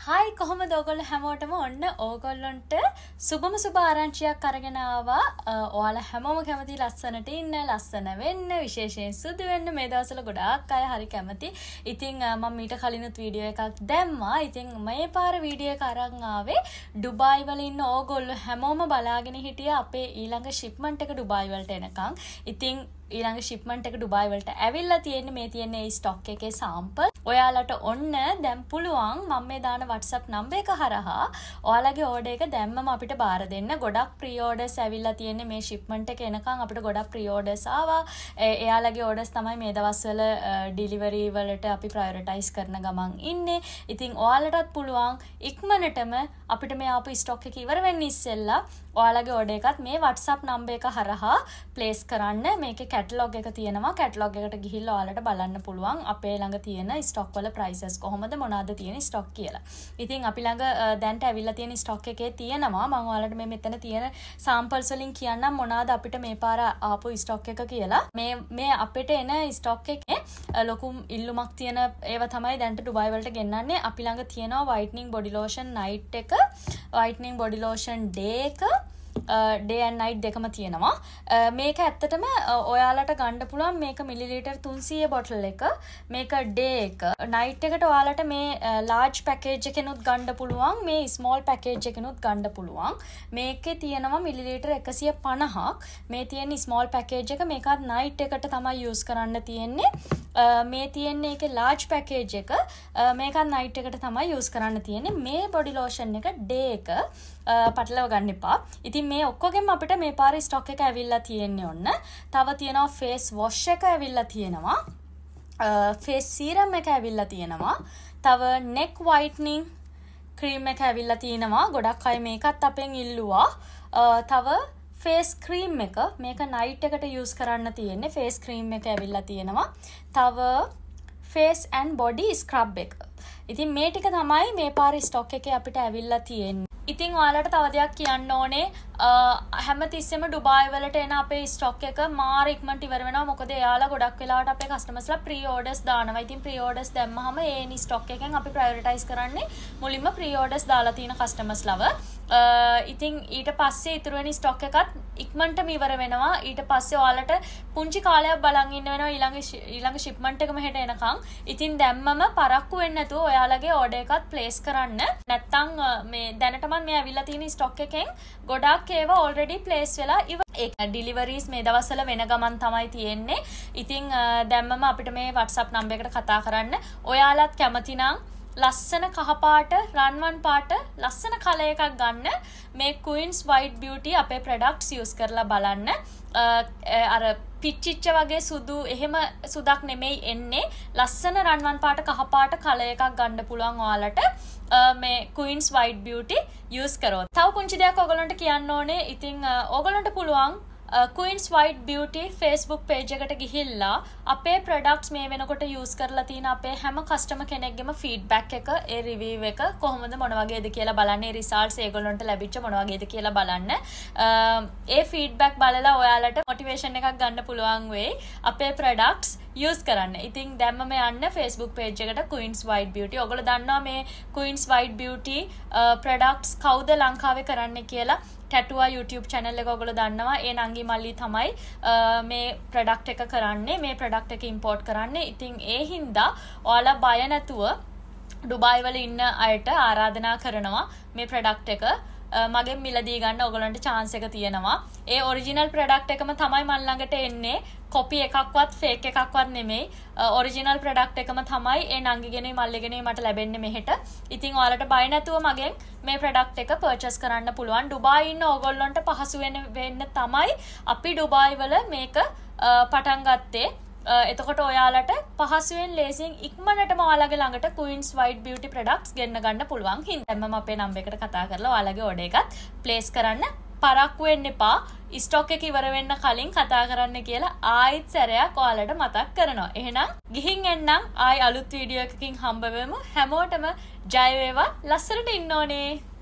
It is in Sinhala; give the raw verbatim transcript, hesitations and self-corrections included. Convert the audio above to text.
හායි කොහොමද ඔයගොල්ලෝ හැමෝටම ඔන්න ඕගොල්ලන්ට සුබම සුබ ආරංචියක් අරගෙන ආවා. ඔයාලා හැමෝම කැමති ලස්සනට ඉන්න, ලස්සන වෙන්න, විශේෂයෙන් සුදු වෙන්න මේ දවස්වල ගොඩාක් අය හරි කැමති. ඉතින් මම මීට කලිනුත් වීඩියෝ එකක් දැම්මා. ඉතින් මේ පාර වීඩියෝ එක අරන් ආවේ ඩුබායි වල ඉන්න ඕගොල්ලෝ හැමෝම බලාගෙන හිටියා අපේ ඊළඟ ෂිප්මන්ට් එක ඩුබායි වලට එනකන්. ඉතින් ඊළඟ ෂිප්මන්ට් එක ඩුබායි වලට ඇවිල්ලා තියෙන්නේ. මේ තියෙන්නේ මේ ස්ටොක් එකේ සාම්පල්. ඔයාලට ඔන්න දැන් පුළුවන් මම මේ දාන WhatsApp නම්බර් එක හරහා ඔයාලගේ ඕඩර් එක දැම්මම අපිට බාර දෙන්න. ගොඩක් ප්‍රී ඕඩර්ස් ඇවිල්ලා තියෙන්නේ මේ ෂිප්මන්ට් එක එනකන් අපිට ගොඩක් ප්‍රී ඕඩර්ස් ආවා. එයාලගේ ඕඩර්ස් තමයි මේ දවස්වල ඩිලිවරි වලට අපි ප්‍රයොරිටයිස් කරන ගමන් ඉන්නේ. ඉතින් ඔයාලටත් පුළුවන් ඉක්මනටම අපිට මේ ආපු ස්ටොක් එක ඉවර වෙන්න ඉස්සෙල්ලා ඔයාලගේ ඕඩර් එකත් මේ WhatsApp නම්බර් එක හරහා ප්ලේස් කරන්න. මේකේ කැටලොග් එක තියෙනවා. කැටලොග් එකට ගිහිල්ලා ඔයාලට බලන්න පුළුවන් අපේ ළඟ තියෙන ස්ටොක් වල ප්‍රයිසස් කොහොමද මොනවාද තියෙන ස්ටොක් කියලා. ඉතින් අපි ළඟ දැන්ට ඇවිල්ලා තියෙන ස්ටොක් එකේ තියෙනවා. මම ඔයාලට මේ මෙතන තියෙන සාම්පල්ස් වලින් කියන්නම් මොනවාද අපිට මේ පාර ආපු ස්ටොක් එක කියලා. මේ මේ අපිට එන ස්ටොක් එකේ ලොකු ඉල්ලුමක් තියෙන ඒවා තමයි දැන්ට ඩුබායි වලට ගෙන්නන්නේ. අපි ළඟ තියෙනවා වයිට්නින් බොඩි ලෝෂන් නයිට් එක, වයිට්නින් බොඩි ලෝෂන් ඩේ එක, ඩේ ඇන්ඩ් නයිට් දෙකම තියෙනවා. මේක ඇත්තටම ඔයාලට ගන්න පුළුවන් මේක මිලිලීටර් තුන්සීය බොටල් එක. මේක ඩේ එක. නයිට් එකට ඔයාලට මේ ලාර්ජ් පැකේජ් එකෙනුත් ගන්න පුළුවන්, මේ ස්මෝල් පැකේජ් එකෙනුත් ගන්න පුළුවන්. මේකේ තියෙනවා මිලිලීටර් එකසිය පනහක්. මේ තියෙන ස්මෝල් පැකේජ් එක මේකත් නයිට් එකට තමයි යූස් කරන්න තියෙන්නේ. මේ තියෙන්නේ ඒකේ ලාර්ජ් පැකේජ් එක. මේකත් නයිට් එකට තමයි යූස් කරන්න තියෙන්නේ. මේ බොඩි ලෝෂන් එක ඩේ එක පටලව ගන්න එපා. ඉතින් මේ ඔක්කොගෙම අපිට මේ පාරේ ස්ටොක් එක ඇවිල්ලා තියෙන්නේ ඔන්න. තව තියෙනවා ෆේස් වොෂ් එක ඇවිල්ලා තියෙනවා. ෆේස් සීරම් එක ඇවිල්ලා තියෙනවා. තව නෙක් වයිට්නින් ක්‍රීම් එක ඇවිල්ලා තියෙනවා. ගොඩක් අය මේකත් අපෙන් ඉල්ලුවා. තව ෆේස් ක්‍රීම් එක මේක නයිට් එකට යූස් කරන්න තියෙන්නේ. ෆේස් ක්‍රීම් එක ඇවිල්ලා තියෙනවා. තව ෆේස් ඇන්ඩ් බොඩි ස්ක්‍රබ් එක. ඉතින් මේ ටික තමයි මේ පාරේ ස්ටොක් එකේ අපිට ඇවිල්ලා තියෙන්නේ. ඉතින් ඔයාලට තව දෙයක් කියන්න ඕනේ. හැමතිස්සෙම ඩුබායි වලට එන අපේ ස්ටොක් එක මාර ඉක්මනට ඉවර වෙනවා. මොකද එයාලා ගොඩක් වෙලාවට අපේ කස්ටමර්ස්ලා ප්‍රී ඕඩර්ස් දානවා. ඉතින් ප්‍රී ඕඩර්ස් දැම්මහම ඒ ස්ටොක් එකෙන් අපි ප්‍රයොරිටයිස් කරන්නේ මුලින්ම ප්‍රී ඕඩර්ස් දාලා තියෙන කස්ටමර්ස්ලව. ඉතින් ඊට පස්සේ ඉතුරු වෙන ස්ටොක් එකත් ඉක්මනටම ඉවර වෙනවා. ඊට පස්සේ ඔයාලට පුංචි කාලයක් බලන් ඉන්න වෙනවා ඊළඟ ඊළඟ ෂිප්මන්ට් එකම හෙට එනකන්. ඉතින් දැම්මම පරක්කු වෙන්නේ නැතුව ඔයාලගේ ඕඩර් එකත් ප්ලේස් කරන්න. නැත්තම් මේ දැනටම මේ ඇවිල්ලා තියෙන ස්ටොක් එකෙන් ගොඩක් ඒවා ඔල්රෙඩි ප්ලේස් වෙලා ඉවර. ඒක ඩිලිවරීස් මේ දවස්වල වෙන ගමන් තමයි තියෙන්නේ. ඉතින් දැම්මම අපිට මේ WhatsApp නම්බර් එකට කතා කරන්න. ඔයාලත් කැමති නම් ලස්සන කහපාට රන්වන් පාට ලස්සන කලර් එකක් ගන්න මේ Queen's White Beauty අපේ ප්‍රොඩක්ට්ස් යූස් කරලා බලන්න. අර පිච්චිච්ච වගේ සුදු එහෙම සුදක් නෙමෙයි එන්නේ. ලස්සන රන්වන් පාට කහපාට කලර් එකක් ගන්න පුළුවන් ඔයාලට මේ Queen's White Beauty යූස් කරොත්. තව පුංචි දෙයක් ඔයගොල්ලන්ට කියන්න ඕනේ. ඉතින් ඔයගොල්ලන්ට පුළුවන් Queen's White Beauty Facebook page එකට ගිහිල්ලා අපේ products මේ වෙනකොට use කරලා තියෙන අපේ හැම customer කෙනෙක්ගේම feedback එක, ඒ review එක කොහොමද මොන වගේද කියලා බලන්න, ඒ results ඒගොල්ලන්ට ලැබිච්ච මොන වගේද කියලා බලන්න. ඒ feedback බලලා ඔයාලට motivation එකක් ගන්න පුළුවන් වෙයි අපේ products use කරන්න. ඉතින් දැම්මම යන්න Facebook page එකට Queen's White Beauty. ඔයගොල්ලෝ දන්නවා මේ Queen's White Beauty products කවුද ලංකාවේ කරන්නේ කියලා. ටැටුවා YouTube channel එක ඔයගොල්ලෝ දන්නවා. ඒ නංගි මල්ලි තමයි මේ product එක කරන්නේ. මේ product එක import කරන්නේ. ඉතින් ඒ හින්දා ඔයාලා බය නැතුව ඩුබායි වල ඉන්න අයට ආරාධනා කරනවා මේ product එක මගෙන් මිලදී ගන්න ඔයගොල්ලන්ට chance එක තියෙනවා. ඒ original product එකම තමයි මන් ළඟට එන්නේ. copy එකක්වත් fake එකක්වත් නෙමෙයි. original product එකම තමයි ඒ නංගිගෙනේ මල්ලිගෙනේ මට ලැබෙන්නේ මෙහෙට. ඉතින් ඔයාලට බය නැතුව මගෙන් මේ product එක purchase කරන්න පුළුවන්. ඩුබායි ඉන්න ඔයගොල්ලන්ට පහසු වෙන වෙන්න තමයි අපි ඩුබායි වල මේක පටන් ගත්තේ. එතකොට ඔයාලට පහසුවෙන් ලේසියෙන් ඉක්මනටම ඔයාලගේ ළඟට Queen's White Beauty products ගෙන්න ගන්න පුළුවන්. හින්දාම අපේ නම්බර් එකට කතා කරලා ඔයාලගේ ඕඩර් එකත් ප්ලේස් කරන්න. පරක්කු වෙන්න එපා. ස්ටොක් එක ඉවර වෙන්න කලින් කතා කරන්න කියලා ආයෙත් සැරයක් ඔයාලට මතක් කරනවා. එහෙනම් ගිහින් එන්නම්. ආයෙ අලුත් වීඩියෝ එකකින් හම්බ වෙමු. හැමෝටම ජය වේවා. ලස්සනට ඉන්න ඕනේ.